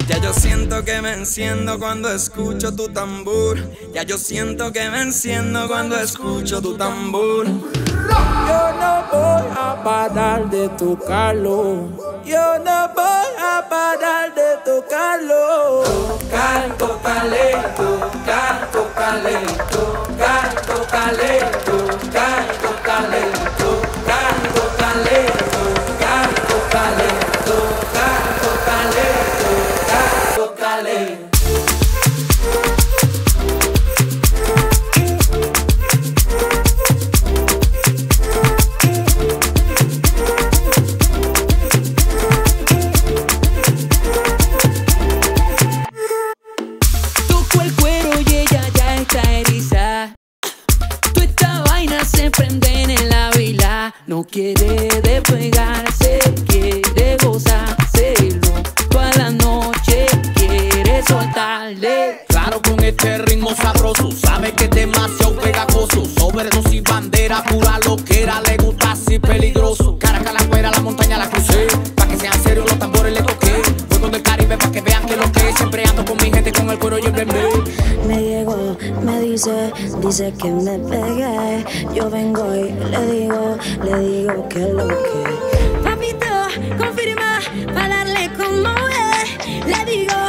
Ya yo siento que me enciendo cuando escucho tu tambor. Ya yo siento que me enciendo cuando escucho tu tambor. Yo no voy a parar de tocarlo. Yo no voy a parar de tocarlo. Tocar, tócale, tocar, tócale, tocar, tócale, tocar, tócale, tocar, tócale, tocar, tócale, tocar, tócale, tocar, tócale. Se prende en la vila, no quiere despegarse, quiere gozárselo toda la noche, quiere soltarle. Claro, con este ritmo sabroso, sabe que es demasiado pegajoso. Sobredosis y bandera, pura loquera, le gusta así peligroso. Caracas, la cuera, la montaña la crucé, pa' que sean serios los tambores le toqué. Fuego del Caribe pa' que vean que lo que es. Siempre ando con mi gente, con el cuero y el bebé. Me llegó, me dice que me pegué. Yo vengo y le digo que lo que. Papito, confirma, para darle como es. Le digo